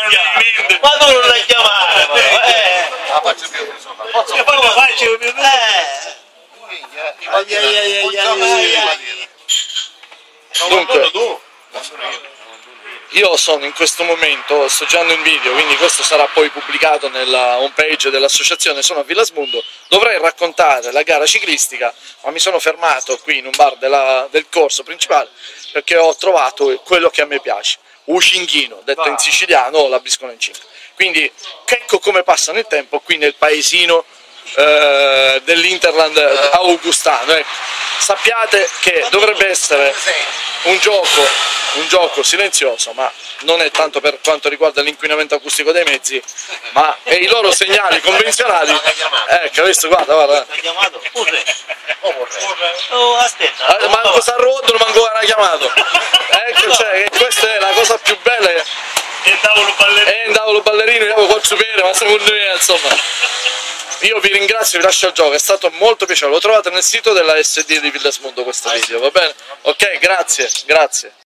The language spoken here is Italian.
Ma tu non l'hai chiamato, La faccio più insomma. Che poi lo faccio più Dunque, io sono in questo momento, sto girando un video, quindi questo sarà poi pubblicato nella homepage dell'associazione, sono a Villasmundo, dovrei raccontare la gara ciclistica, ma mi sono fermato qui in un bar del corso principale perché ho trovato quello che a me piace, un cinchino, detto in siciliano, la briscola in cinque. Quindi ecco come passano il tempo qui nel paesino dell'Interland augustano. Ecco. Sappiate che dovrebbe essere un gioco silenzioso, ma non è tanto per quanto riguarda l'inquinamento acustico dei mezzi, ma i loro segnali convenzionali. Ecco, visto, guarda. Ha chiamato? Pure. Oh, aspetta. Manco Sarroddo, non manco l'ha chiamato. Ecco, cioè, che questa è la cosa più bella. E andavo lo ballerino, io avevo 4 pere, ma secondo me, insomma. Io vi ringrazio, vi lascio al gioco, è stato molto piacevole, lo trovate nel sito della SD di Villasmundo questo video, va bene? Ok, grazie.